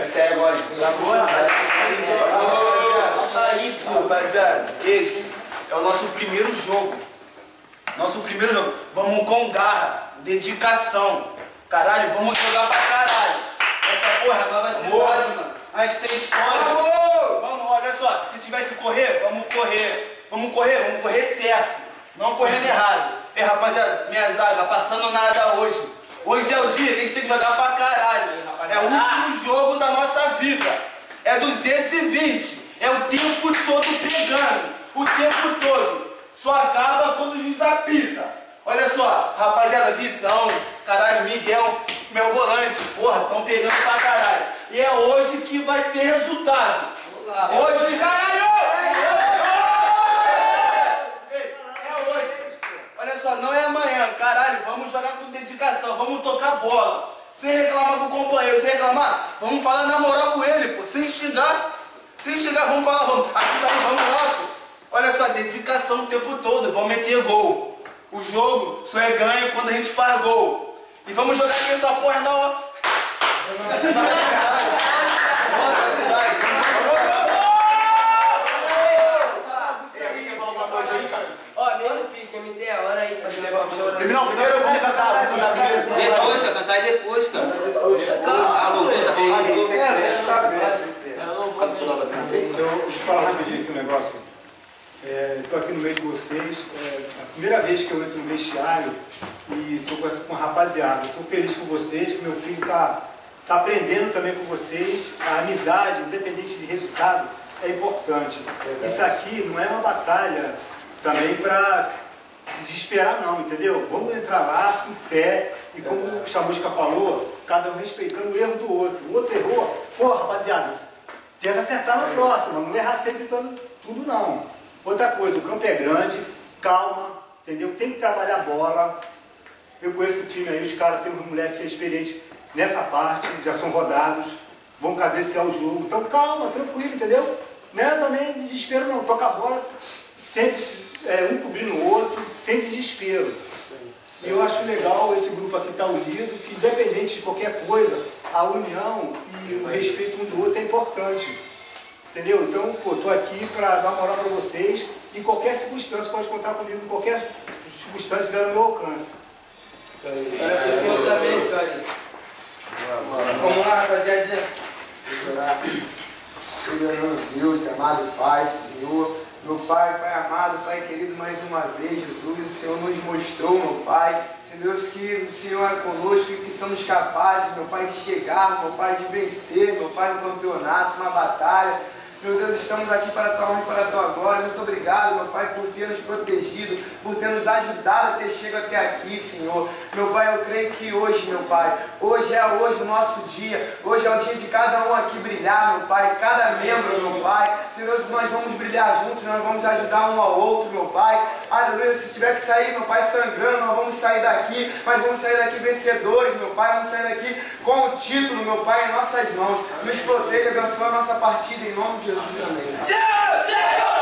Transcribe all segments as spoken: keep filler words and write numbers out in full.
sério agora. Tá bom, rapaziada, esse é o nosso primeiro jogo. Nosso primeiro jogo. Vamos com garra, dedicação. Caralho, vamos jogar pra caralho. Essa porra é nova cidade, mano. A gente tem história. Vamos, olha só, se tiver que correr, vamos correr. Vamos correr, vamos correr certo. Não correndo errado. Ei, rapaziada, minha zaga, passando nada hoje. Hoje é o dia que a gente tem que jogar pra caralho. É o último jogo da nossa vida. É duzentos e vinte. É o tempo todo pegando. O tempo todo. Só acaba quando o juiz apita. Olha só, rapaziada, Vitão, caralho, Miguel, meu volante, porra, estão pegando pra caralho. E é hoje que vai ter resultado. Hoje, caralho! É hoje. Olha só, não é amanhã, caralho, vamos jogar com dedicação, vamos tocar bola. Sem reclamar com o companheiro, sem reclamar, vamos falar na moral com ele, pô, sem xingar. Sem xingar, vamos falar, vamos, aqui daí, vamos logo. Olha só, dedicação o tempo todo, vamos meter gol. O jogo só é ganho quando a gente faz gol. E vamos jogar aqui essa porra na hora. Ó, mesmo pique, me dê a hora aí fazer levar o show. Não, primeiro vamos cantar, vamos cantar primeiro. Depois, cara, cantar depois, cara. Ah, vamos cantar primeiro. Vocês sabem. Eu não vou pular lá dentro. Eu vou falar rapidinho aqui um negócio. Estou é, aqui no meio de vocês. É a primeira vez que eu entro no vestiário e estou com, com a rapaziada. Estou feliz com vocês, que meu filho está tá aprendendo também com vocês. A amizade, independente de resultado, é importante. É Isso aqui não é uma batalha também para desesperar não, entendeu? Vamos entrar lá com fé e como o Chamusca falou, cada um respeitando o erro do outro. O outro errou, pô, rapaziada, tenta acertar na próxima, não errar sempre dando tudo não. Outra coisa, o campo é grande, calma, entendeu? Tem que trabalhar a bola. Eu conheço o time aí, os caras têm um moleque experiente nessa parte, já são rodados, vão cadenciar o jogo. Então calma, tranquilo, entendeu? Não é também desespero não, toca a bola sempre é, um cobrindo o outro, sem desespero. E eu acho legal esse grupo aqui estar unido, que independente de qualquer coisa, a união e o respeito um do outro é importante. Entendeu? Então, pô, tô aqui para dar moral para vocês. Em qualquer circunstância, pode contar comigo, em qualquer circunstância que der no meu alcance. Isso aí. Olha pro senhor também, isso aí. Vamos lá, rapaziada. Soberano Deus, amado Pai, Senhor, meu Pai, Pai amado, Pai querido, mais uma vez, Jesus, o Senhor nos mostrou, meu Pai, Deus, que o Senhor é conosco e que somos capazes, meu Pai, de chegar, meu Pai, de vencer, meu Pai, no campeonato, na batalha. Meu Deus, estamos aqui para a tua honra e para a tua glória. Muito obrigado, meu Pai, por ter nos protegido, por ter nos ajudado a ter chegado até aqui, Senhor. Meu Pai, eu creio que hoje, meu Pai, hoje é hoje o nosso dia. Hoje é o dia de cada um aqui brilhar, meu Pai, cada membro, meu Pai. Senhor, nós vamos brilhar juntos, nós vamos ajudar um ao outro, meu Pai. Aleluia, se tiver que sair, meu Pai, sangrando, nós vamos sair daqui, mas vamos sair daqui vencedores, meu Pai. Vamos sair daqui com o título, meu Pai, em nossas mãos. Nos proteja, abençoa a nossa partida, em nome de Jesus. Amém. Senhor!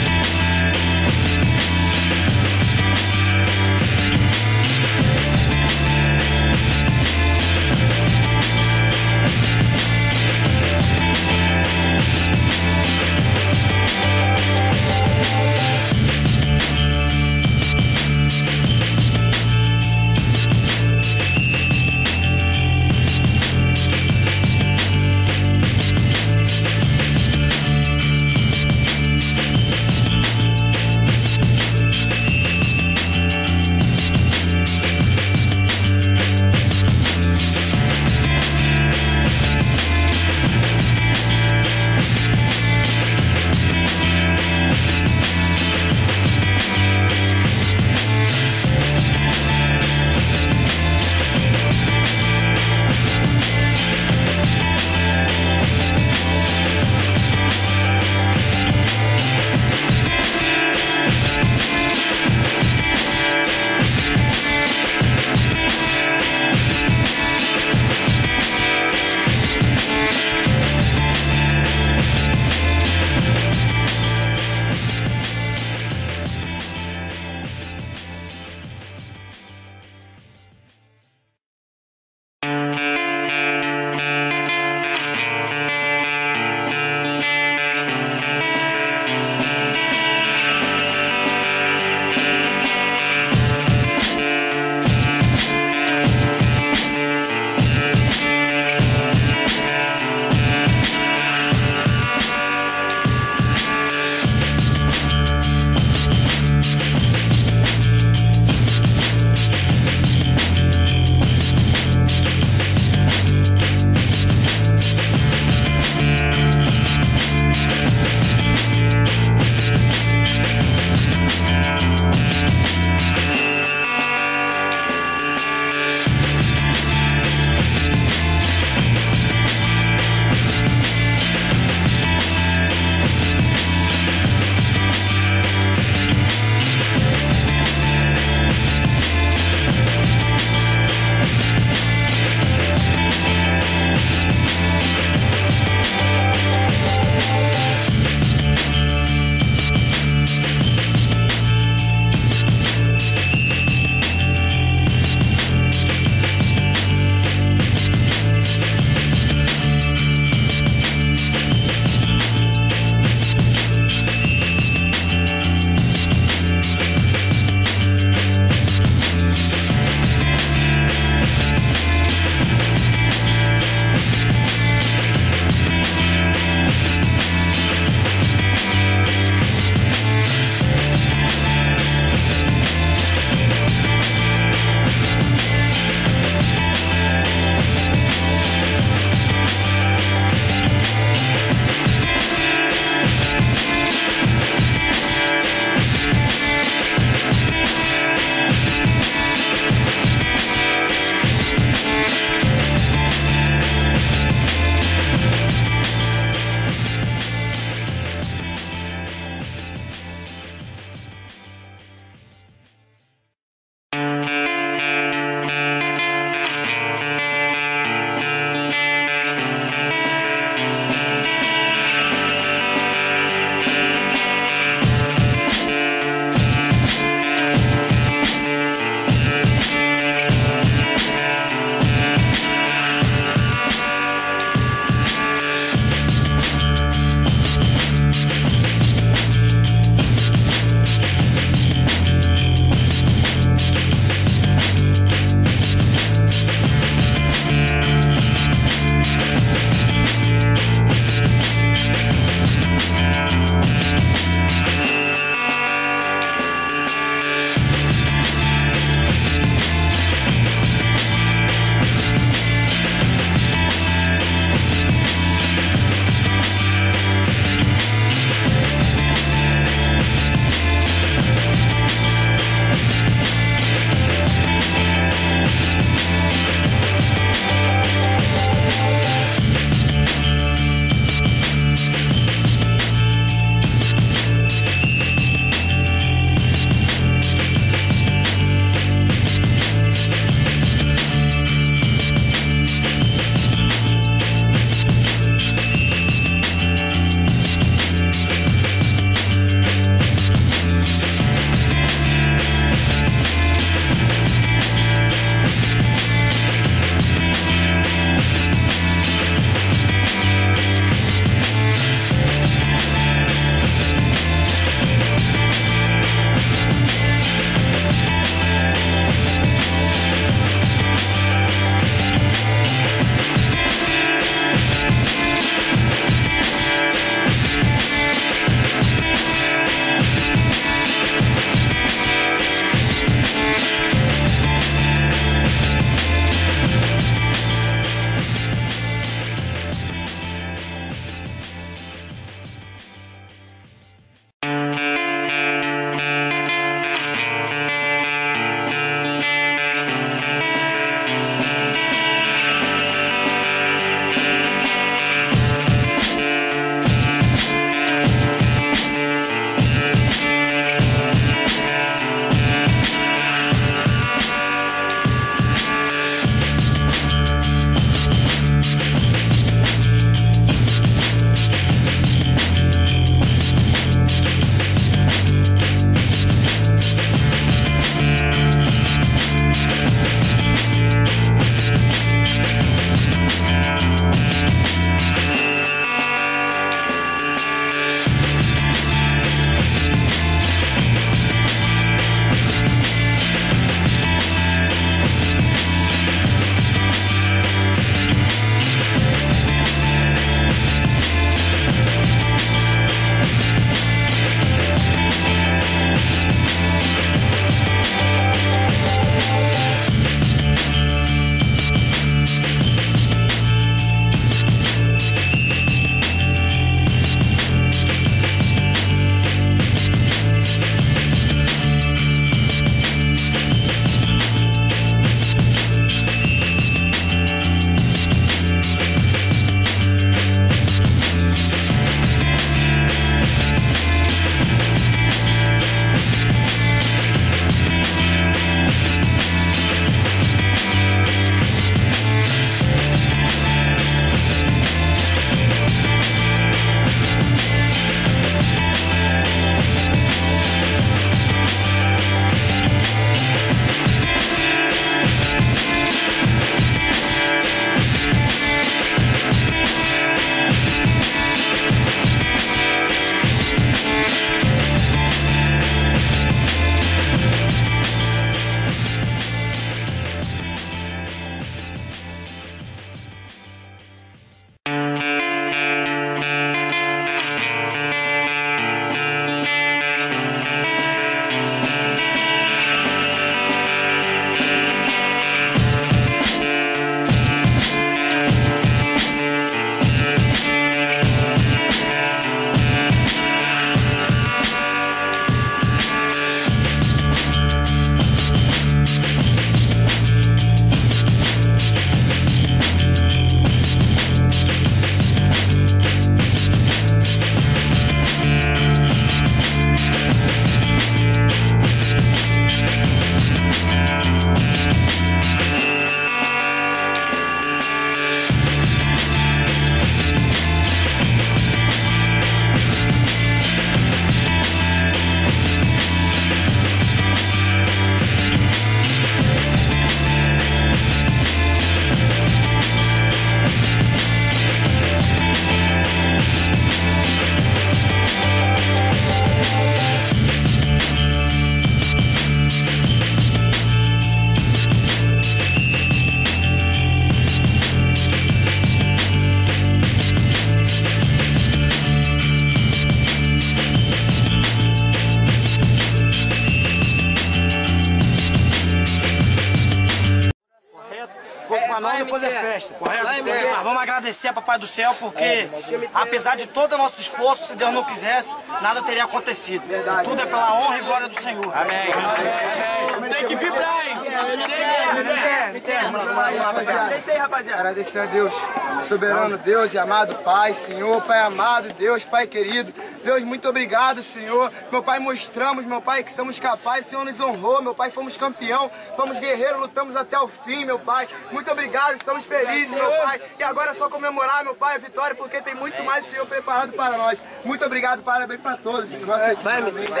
Deus é festa, correto? Mas vamos agradecer a Papai do Céu, porque apesar de todo o nosso esforço, se Deus não quisesse, nada teria acontecido. Tudo é pela honra e glória do Senhor. Amém. Amém. Tem que vibrar, hein? Tem que vibrar. É isso aí, rapaziada. Agradecer a Deus, soberano Deus e amado Pai, Senhor, Pai amado, Deus, Pai querido. Deus, muito obrigado, Senhor. Meu Pai, mostramos, meu Pai, que somos capazes. O Senhor nos honrou, meu Pai, fomos campeão, fomos guerreiros, lutamos até o fim, meu Pai. Muito obrigado, estamos felizes, meu Pai. E agora é só comemorar, meu Pai, a vitória, porque tem muito mais, Senhor, preparado para nós. Muito obrigado, parabéns para todos. Nossa, vai, meu Deus.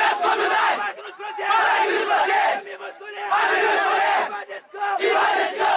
Que vai descer!